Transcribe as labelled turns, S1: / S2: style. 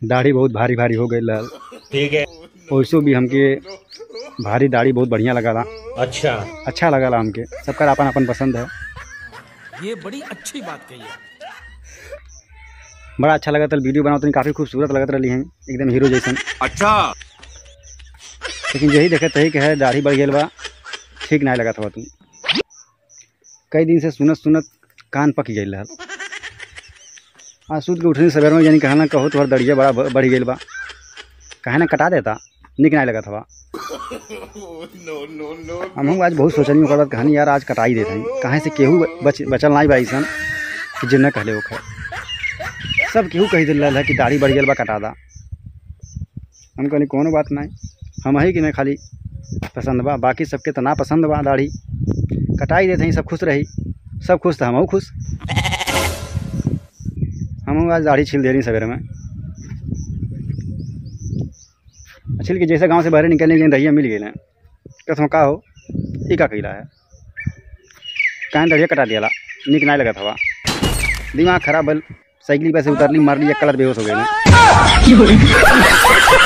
S1: दाढ़ी बहुत भारी भारी हो गई लाल।
S2: ठीक है।
S1: वैसो भी हमके भारी दाढ़ी बहुत बढ़िया लगा ला। अच्छा लगा ला हमके। सबका अपन अपन पसंद है।
S2: ये बड़ी अच्छी बात कही है।
S1: बड़ा अच्छा लगा था वीडियो बनाओ तो काफ़ी खूबसूरत लगत रही हैं एकदम हीरो जैसन।
S2: अच्छा।
S1: लेकिन यही देखे तही के है दाढ़ी बढ़ गई बा ठीक नहीं लगा था तुम। कई दिन से सुनत सुनत कान पक गई लाल। आज सूद के उठने सवेर में यानी कहना कहो तो दड़िया बड़ा बढ़ गई बा कहे ना कटा देता निक नहीं लगा था। हम आज बहुत सोचनी ओकर बाद कहानी यार आज कटाई देते हैं कहाँ से केहू बचल नहीं बाई सन कि जिन्ना कहले वो सब केहू कही दिल है कि दाढ़ी बढ़ गई बा कटा दा। हम कहनी कोनो बात नहीं हम ही कि नहीं खाली पसंद बा बाकी सबके तो ना पसंद बा दाढ़ी कटाई देते हैं सब खुश रही सब खुश था हम खुश। हम आज दाढ़ी छील दे रही सवेरे में छील के जैसे गांव से बाहर निकलने के लिए दहिया मिल गई कसम का हो ये का कैला है कहीं दहिया कटा दिया निक नहीं लगा था दिमाग खराब बल साइकिल पे से उतरली मार ली कलर बेहोश हो गई।